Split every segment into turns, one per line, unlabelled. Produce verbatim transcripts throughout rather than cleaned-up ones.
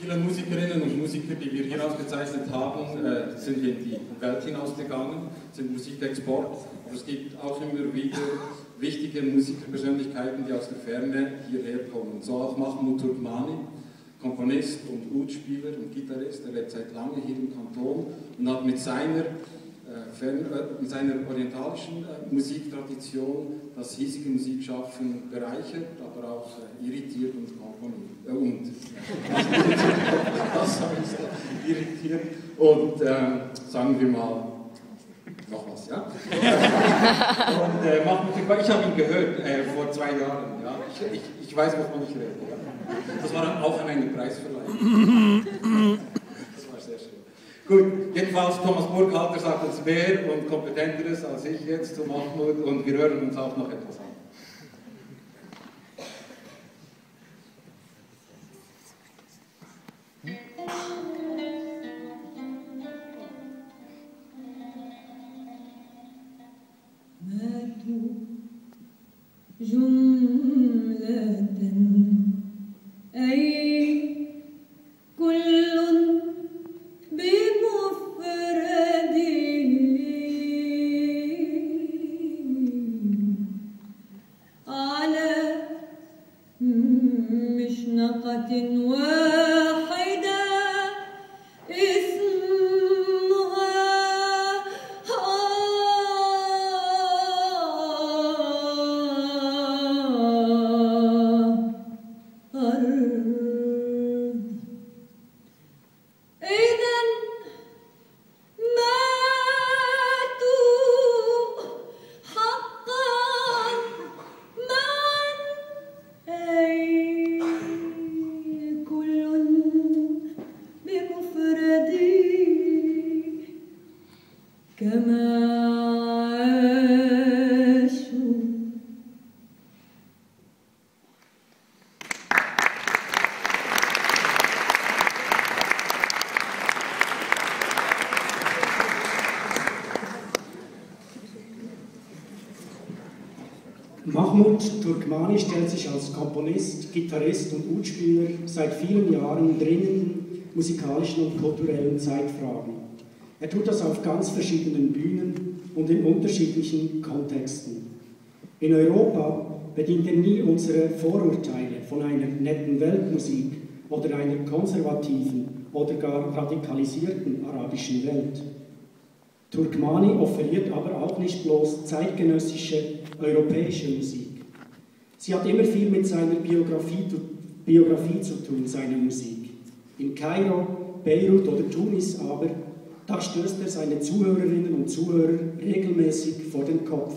Viele Musikerinnen und Musiker, die wir hier ausgezeichnet haben, äh, sind in die Welt hinausgegangen, sind Musikexport. Aber es gibt auch immer wieder wichtige Musikerpersönlichkeiten, die aus der Ferne hierher kommen. So auch Mahmoud Turkmani, Komponist und Udspieler und Gitarrist. Er lebt seit langem hier im Kanton und hat mit seiner, äh, Fern äh, mit seiner orientalischen äh, Musiktradition das hiesige Musikschaffen bereichert, aber auch äh, irritiert und komponiert. Äh, und das heißt irritiert und äh, sagen wir mal noch was, ja? Und äh, Mahmoud, ich habe ihn gehört äh, vor zwei Jahren, ja? Ich, ich, ich weiß, wovon ich rede. Ja? Das war auch an einer Preisverleihung. Das war sehr schön. Gut, jedenfalls Thomas Burkhalter sagt uns mehr und kompetenteres als ich jetzt zu Mahmoud und wir hören uns auch noch etwas an.
جملة أي كل بمفرده على مشنقة واحدة
Mahmoud Turkmani stellt sich als Komponist, Gitarrist und Udspieler seit vielen Jahren dringenden musikalischen und kulturellen Zeitfragen. Er tut das auf ganz verschiedenen Bühnen und in unterschiedlichen Kontexten. In Europa bedient er nie unsere Vorurteile von einer netten Weltmusik oder einer konservativen oder gar radikalisierten arabischen Welt. Turkmani offeriert aber auch nicht bloß zeitgenössische europäische Musik. Sie hat immer viel mit seiner Biografie, Biografie zu tun, seine Musik. In Kairo, Beirut oder Tunis aber, da stößt er seine Zuhörerinnen und Zuhörer regelmäßig vor den Kopf.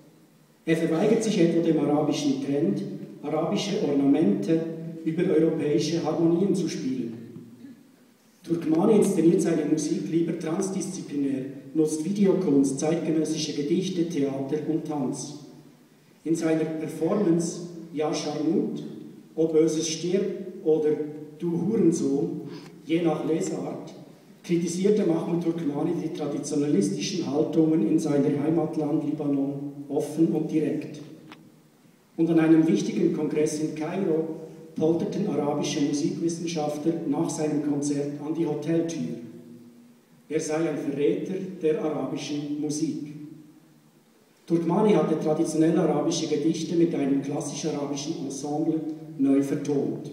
Er verweigert sich etwa dem arabischen Trend, arabische Ornamente über europäische Harmonien zu spielen. Turkmani inszeniert seine Musik lieber transdisziplinär, nutzt Videokunst, zeitgenössische Gedichte, Theater und Tanz. In seiner Performance Ja Scharmut, O böses Stirb oder Du Hurensohn, je nach Lesart, kritisierte Mahmoud Turkmani die traditionalistischen Haltungen in seinem Heimatland Libanon offen und direkt. Und an einem wichtigen Kongress in Kairo polterten arabische Musikwissenschaftler nach seinem Konzert an die Hoteltür. Er sei ein Verräter der arabischen Musik. Turkmani hatte traditionell arabische Gedichte mit einem klassisch-arabischen Ensemble neu vertont.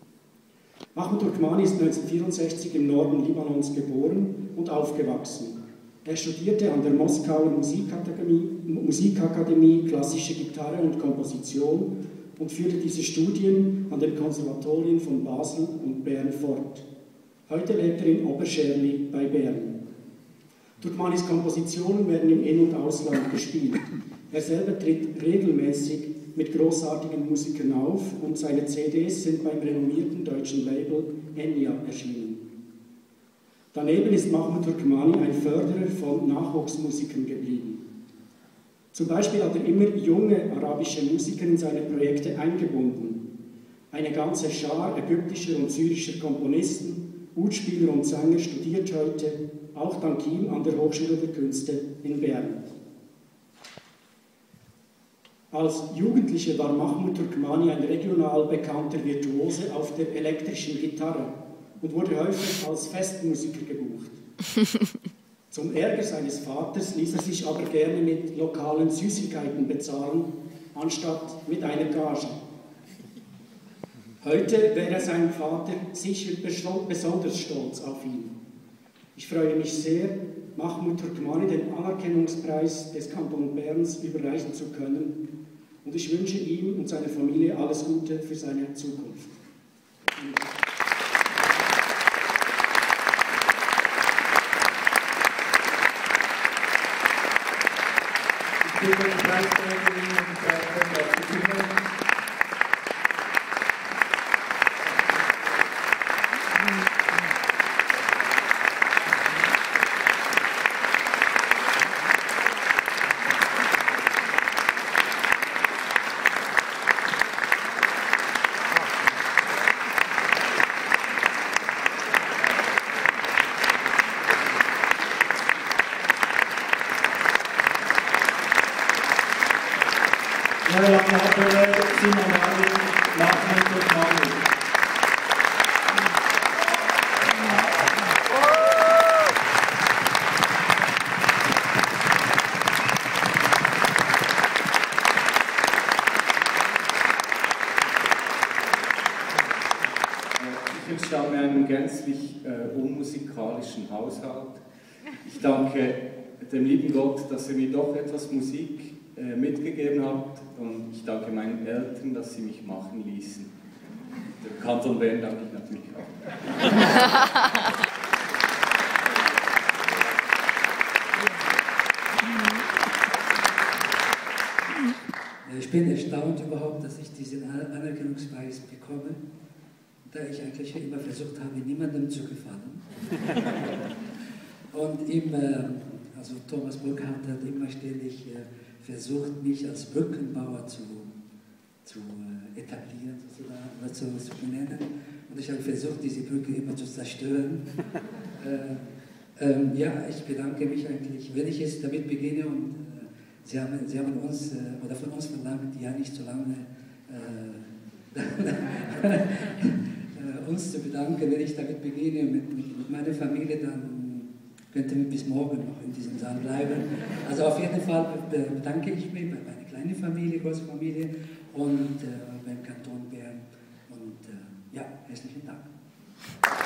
Mahmoud Turkmani ist neunzehnhundertvierundsechzig im Norden Libanons geboren und aufgewachsen. Er studierte an der Moskauer Musikakademie, Musikakademie klassische Gitarre und Komposition und führte diese Studien an den Konservatorien von Basel und Bern fort. Heute lebt er in Oberscherli bei Bern. Turkmanis Kompositionen werden im In- und Ausland gespielt. Er selber tritt regelmäßig mit großartigen Musikern auf und seine C Ds sind beim renommierten deutschen Label Enya erschienen. Daneben ist Mahmoud Turkmani ein Förderer von Nachwuchsmusikern geblieben. Zum Beispiel hat er immer junge arabische Musiker in seine Projekte eingebunden. Eine ganze Schar ägyptischer und syrischer Komponisten, Udspieler und Sänger studiert heute, auch dank ihm, an der Hochschule der Künste in Bern. Als Jugendlicher war Mahmoud Turkmani ein regional bekannter Virtuose auf der elektrischen Gitarre und wurde häufig als Festmusiker gebucht. Zum Ärger seines Vaters ließ er sich aber gerne mit lokalen Süßigkeiten bezahlen, anstatt mit einer Gage. Heute wäre sein Vater sicher besonders stolz auf ihn. Ich freue mich sehr, Mahmoud Turkmani den Anerkennungspreis des Kantons Berns überreichen zu können, und ich wünsche ihm und seiner Familie alles Gute für seine Zukunft.
Ich bitte die Preisträgerinnen und Preisträger auf die Bühne. Neuer Applaus, Simon Mali, Mahmoud Turkmani. Ich entstamme einem gänzlich äh, unmusikalischen Haushalt. Ich danke dem lieben Gott, dass er mir doch etwas Musik äh, mitgegeben hat, und ich danke meinen Eltern, dass sie mich machen ließen. Der Kanton Bern danke ich natürlich auch.
Ich bin erstaunt überhaupt, dass ich diesen Anerkennungspreis bekomme, da ich eigentlich immer versucht habe, niemandem zu gefallen. Und immer, also Thomas Burkhardt hat immer ständig versucht, mich als Brückenbauer zu, zu etablieren, sozusagen, oder zu, zu benennen. Und ich habe versucht, diese Brücke immer zu zerstören. äh, ähm, ja, ich bedanke mich eigentlich, wenn ich jetzt damit beginne, und äh, Sie haben, Sie haben uns, äh, oder von uns verlangt, ja nicht so lange äh, äh, uns zu bedanken, wenn ich damit beginne, mit, mit, mit meiner Familie, dann könnte wir bis morgen noch in diesem Saal bleiben. Also auf jeden Fall bedanke ich mich bei meiner kleinen Familie, Großfamilie und äh, beim Kanton Bern. Und äh, ja, herzlichen Dank.